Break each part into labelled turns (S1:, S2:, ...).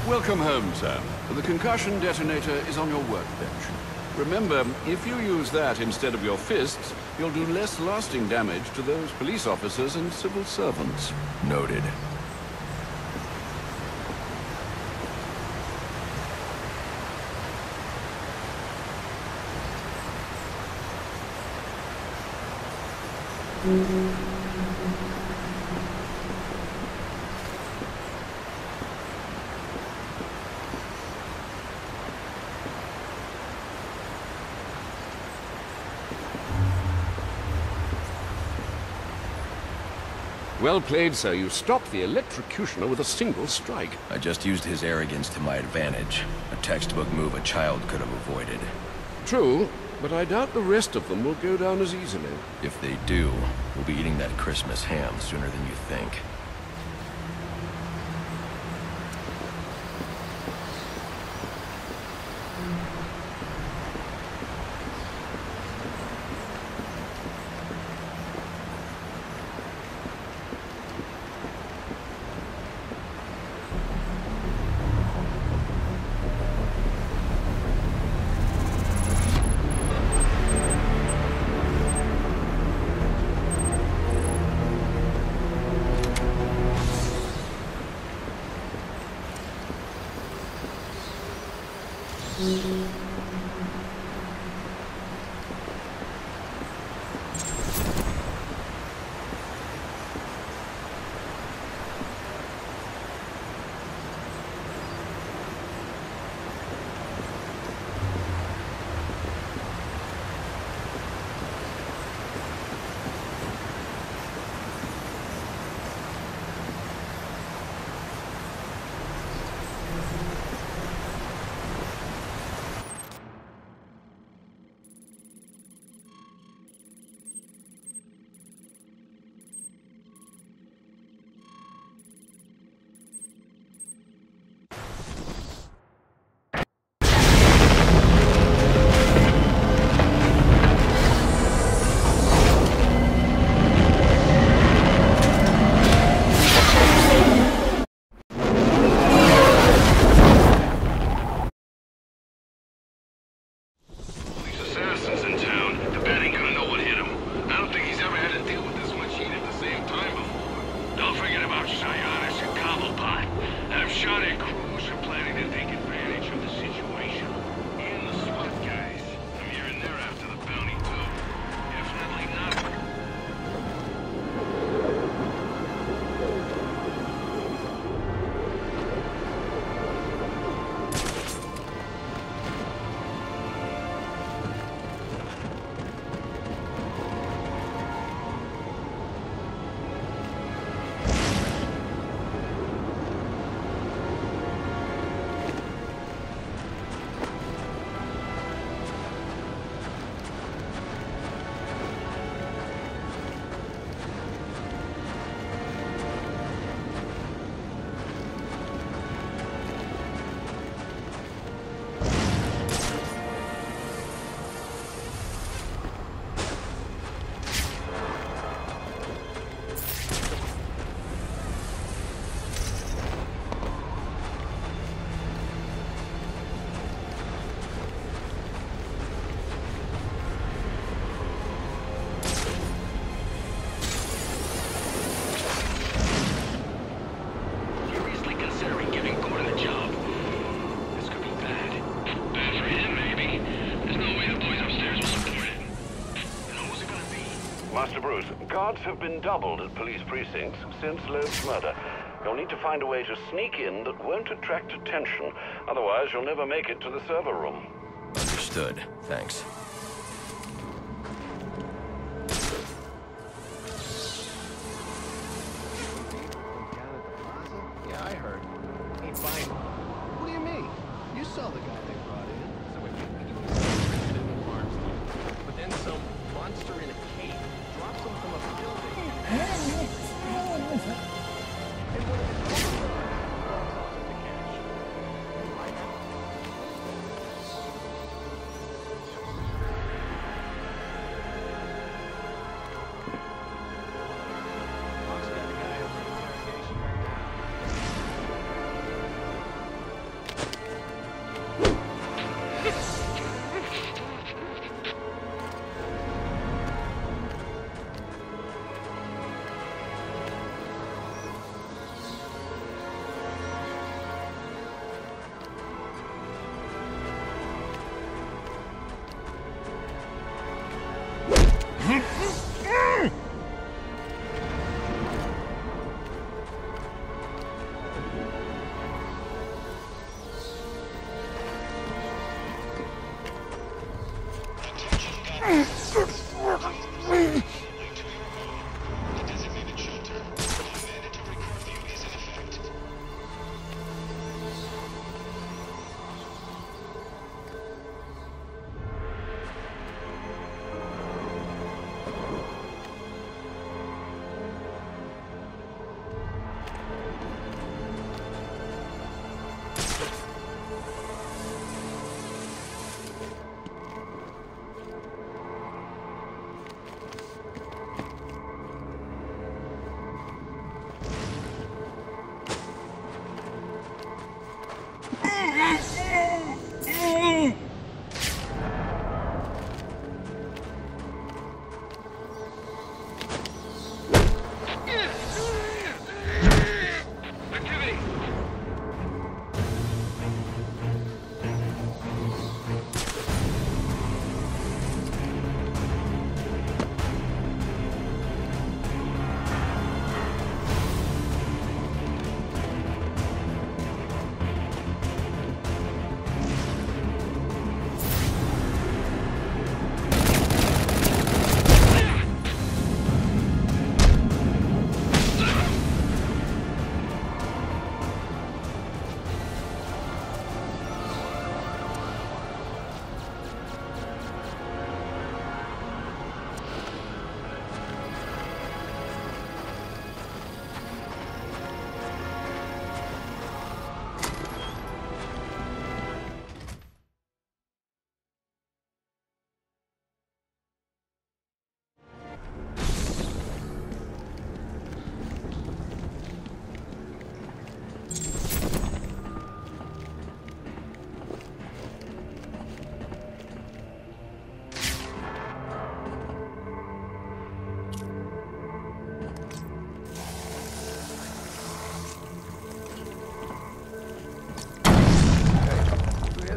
S1: Welcome home, sir. The concussion detonator is on your workbench. Remember, if you use that instead of your fists, you'll do less lasting damage to those police officers and civil servants.
S2: Noted.
S1: Well played, sir. You stopped the electrocutioner with a single strike.
S2: I just used his arrogance to my advantage. A textbook move a child could have avoided.
S1: True, but I doubt the rest of them will go down as easily.
S2: If they do, we'll be eating that Christmas ham sooner than you think.
S3: Master Bruce, guards have been doubled at police precincts since Loeb's murder. You'll need to find a way to sneak in that won't attract attention. Otherwise, you'll never make it to the server room.
S2: Understood. Thanks.
S4: Yeah, I heard. Ain't buying. What do you mean? You saw the guy they brought in. So when you in the farm stuff. But then some monster in a cage drops him from a building. And one of his the cash. Right now. Fox got the guy over at the interrogation right now.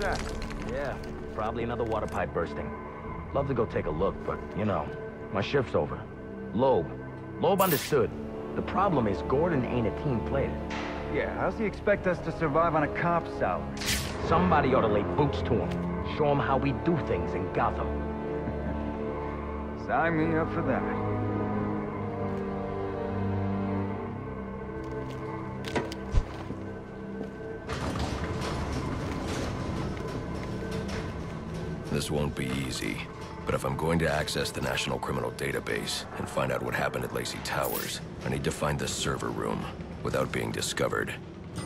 S5: that?
S6: Yeah, probably another water pipe bursting. Love to go take a look, but, you know, my shift's over. Loeb. Loeb understood. The problem is Gordon ain't a team player.
S5: Yeah, how's he expect us to survive on a cop's salary?
S6: Somebody ought to lay boots to him. Show him how we do things in Gotham.
S5: Sign me up for that.
S2: This won't be easy, but if I'm going to access the National Criminal Database and find out what happened at Lacey Towers, I need to find the server room without being discovered.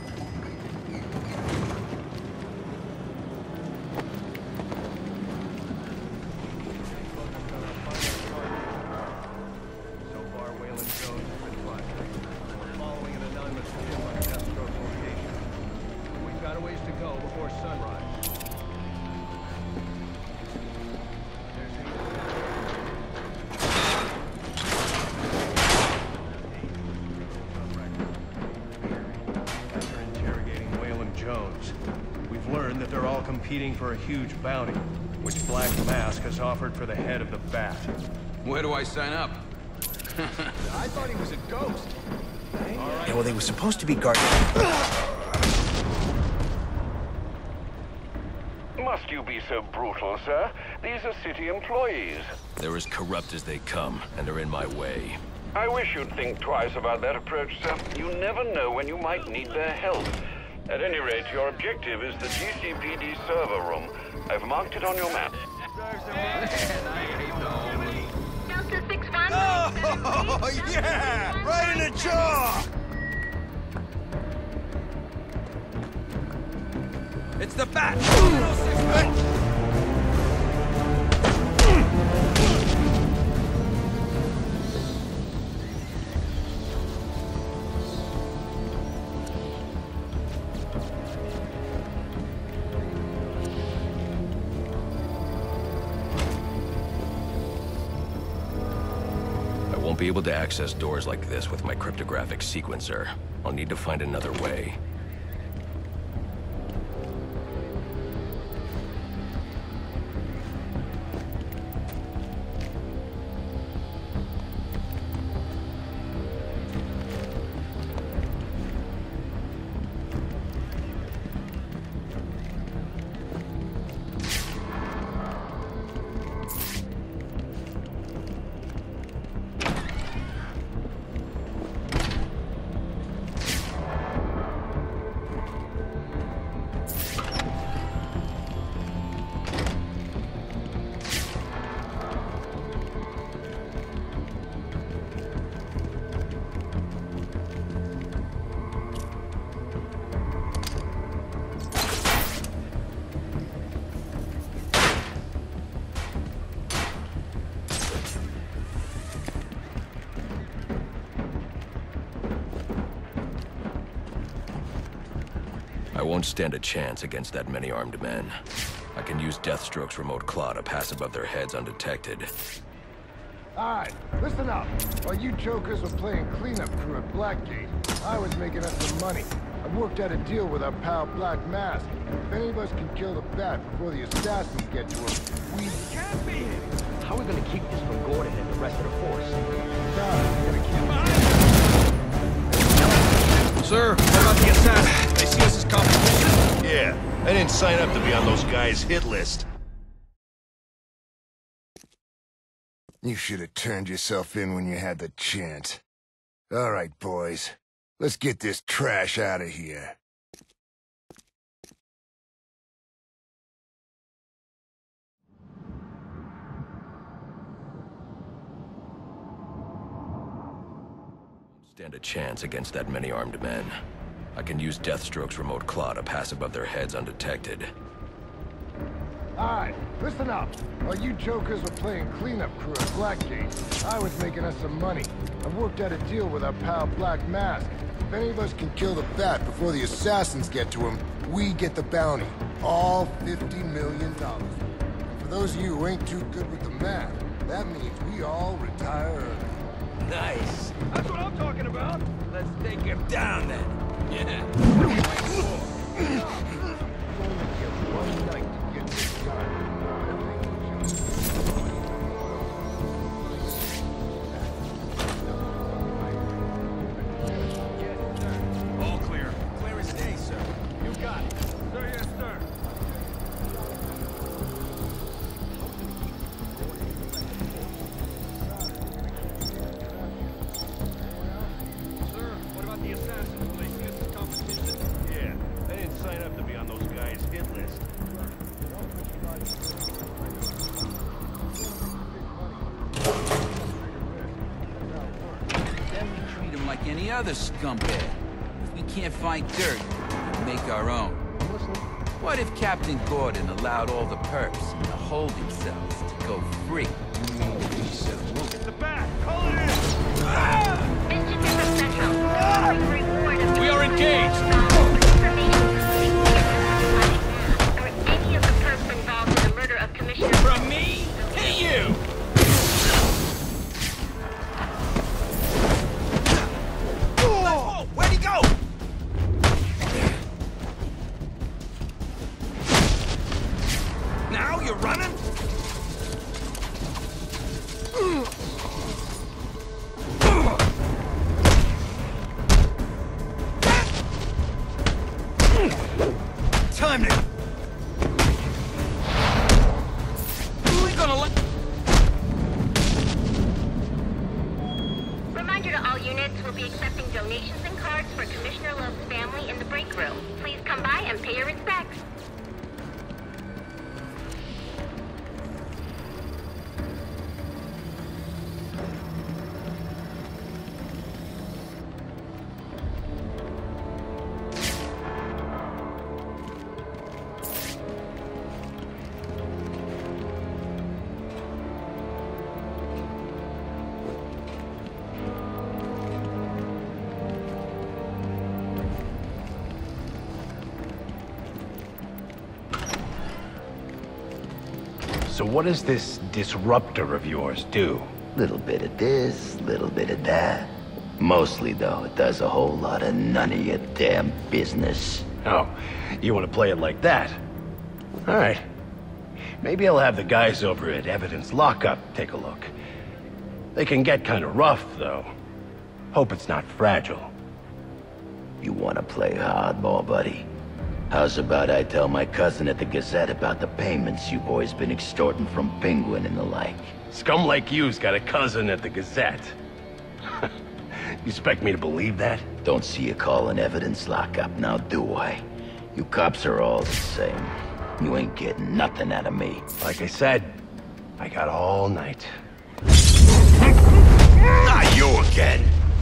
S4: So far, Waylon Jones has been busted. We're following an anonymous tip on Deathstroke's location. We've got a ways to go before sunrise. After interrogating Waylon Jones, we've learned that they're all competing for a huge bounty, which Black Mask has offered for the head of the Bat.
S7: Where do I sign up?
S4: I thought he was a ghost.
S8: Yeah, well, they were supposed to be guarding.
S3: Must you be so brutal, sir? These are city employees.
S2: They're as corrupt as they come, and they're in my way.
S3: I wish you'd think twice about that approach, sir. You never know when you might need their help. At any rate, your objective is the GCPD server room. I've marked it on your map.
S9: Delta 61.
S8: Oh, yeah! Right in the jaw! It's the Bat!
S2: I won't be able to access doors like this with my cryptographic sequencer. I'll need to find another way. I won't stand a chance against that many armed men. I can use Deathstroke's remote claw to pass above their heads undetected.
S10: Alright, listen up. While you jokers were playing cleanup crew at Blackgate, I was making us some money. I worked out a deal with our pal Black Mask. If any of us can kill the Bat before the assassins get to him, we can't be him.
S6: How are we gonna keep this from Gordon and the rest of the force?
S10: We're gonna keep
S8: Sir, what about the assassins? They see us as competition.
S11: Yeah, I didn't sign up to be on those guys' hit list.
S10: You should have turned yourself in when you had the chance. All right, boys. Let's get this trash out of here.
S2: Stand a chance against that many armed men. I can use Deathstroke's remote claw to pass above their heads undetected.
S10: Alright, listen up. While you jokers were playing cleanup crew at Blackgate, I was making us some money. I worked out a deal with our pal Black Mask. If any of us can kill the Bat before the assassins get to him, we get the bounty. All $50 million. For those of you who ain't too good with the math, that means we all retire early.
S8: Nice.
S4: That's what I'm talking about.
S8: Let's take him down then.
S4: Yeah. What are we waiting for?
S11: hit list.
S7: Then we treat him like any other scumbag. If we can't find dirt, we make our own. What if Captain Gordon allowed all the perps in the holding cells to go free?
S11: The back! Call it in!
S9: We
S8: are engaged!
S9: Or any of the perps involved in the murder of Commissioner...
S8: From me to you!
S11: Oh, where'd he go?
S8: Now you're running?
S11: Time to...
S8: We're gonna let...
S9: Reminder to all units, we'll be accepting donations and cards for Commissioner Loeb's family in the break room. Please come by and pay your respects.
S12: So what does this disruptor of yours do?
S6: Little bit of this, little bit of that. Mostly, though, it does a whole lot of none of your damn business.
S12: Oh, you want to play it like that? All right. Maybe I'll have the guys over at Evidence Lockup take a look. They can get kind of rough, though. Hope it's not fragile.
S6: You want to play hardball, buddy? How's about I tell my cousin at the Gazette about the payments you boys been extorting from Penguin and the like?
S12: Scum like you's got a cousin at the Gazette. You expect me to believe that?
S6: Don't see you calling Evidence Lockup now, do I? You cops are all the same. You ain't getting nothing out of me.
S12: Like I said, I got all night.
S11: Not you again!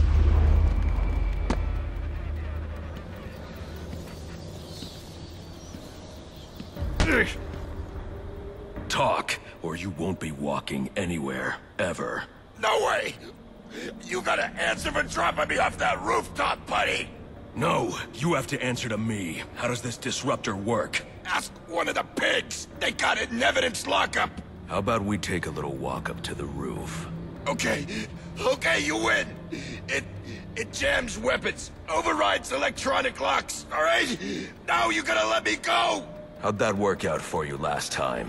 S2: Talk, or you won't be walking anywhere, ever.
S11: No way! You gotta answer for dropping me off that rooftop, buddy!
S2: No, you have to answer to me. How does this disruptor work?
S11: Ask one of the pigs! They got it in Evidence Lockup!
S2: How about we take a little walk up to the roof?
S11: Okay, you win! It jams weapons, overrides electronic locks, alright? Now you gotta let me go!
S2: How'd that work out for you last time?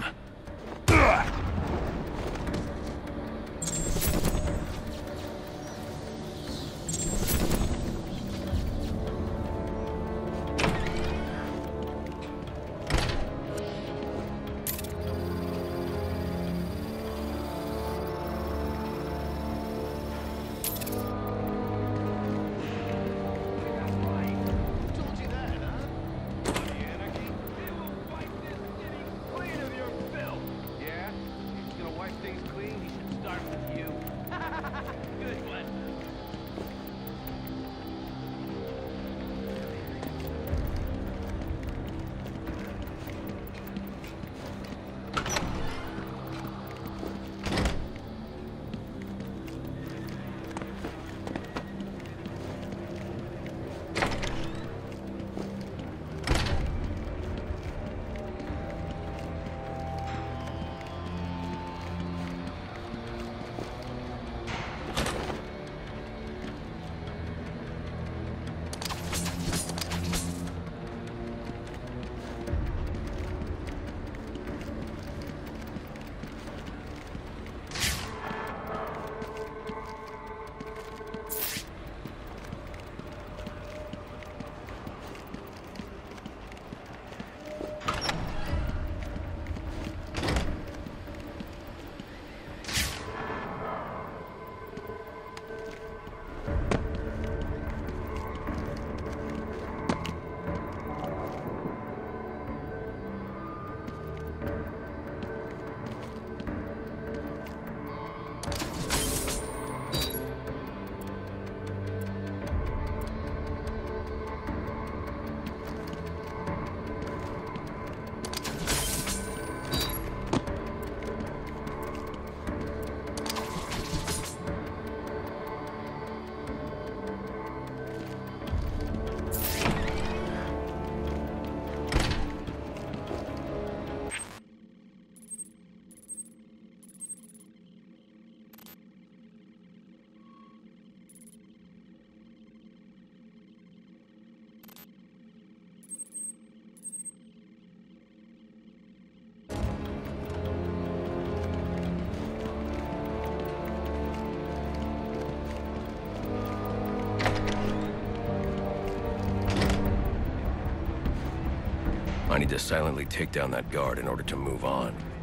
S2: I need to silently take down that guard in order to move on.